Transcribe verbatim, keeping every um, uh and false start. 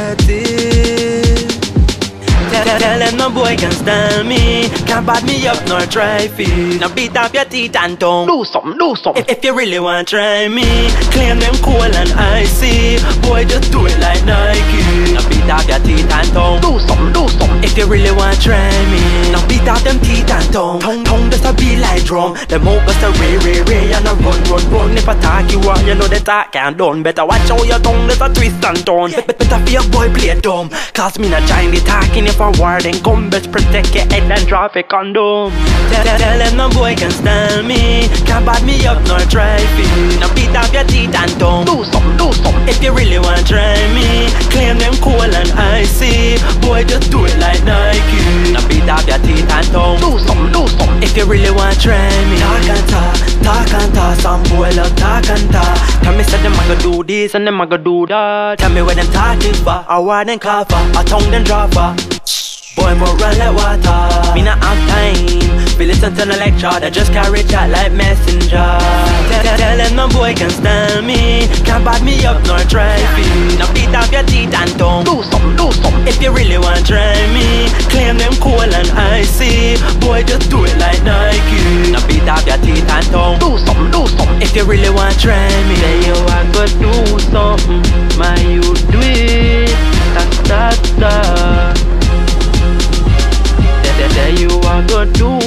dirty. Tell, tell them no boy can style me, can't bad me up nor try feed. Now beat up your teeth and tongue. Do something, do something. If, if you really want to try me, claim them cool and icy. Boy, just do it like Nike. Now beat up your teeth and tongue. Do something, do something. If you really want to try me, now beat up them teeth and tongue. Tongue, tongue just a be like drum. Them out just a ray, ray, ray and a run, run, run. If I talk you want, you know the talk can't done. Better watch how your tongue just a twist and turn. Yeah. Better for your boy play dumb, cause me not join the talking. If I war then come, best protect your head and drop a condom. Tell, tell, tell them no boy can style me, can't bad me up nor try feed. Now beat up your teeth and tongue. Do something, do something. If you really want to try me, claim them cool and icy. Boy, just do it like Nike. Now beat up your teeth and tongue. Do something, do something. If you really want to try me, talk and talk, talk and talk. Some boy love talk and talk. Tell me say them a go do this and them a go do that. Tell me where them talking for, or what them call for, or tongue them drop for. Boy, more run like water. Me not have time, feel listen to the lecture. They just carry chat like messenger. Tell, tell, tell them no boy can stand me, can't bad me up nor try feed. Now beat up your teeth and tongue. Do something, do something. If you really want to try me, claim them cool and icy. Boy, just do it like Nike. Now beat up your teeth and tongue. Do something, do something. If you really want to try me, say you are gonna do something, my you do it. Da da da. Say you are gonna do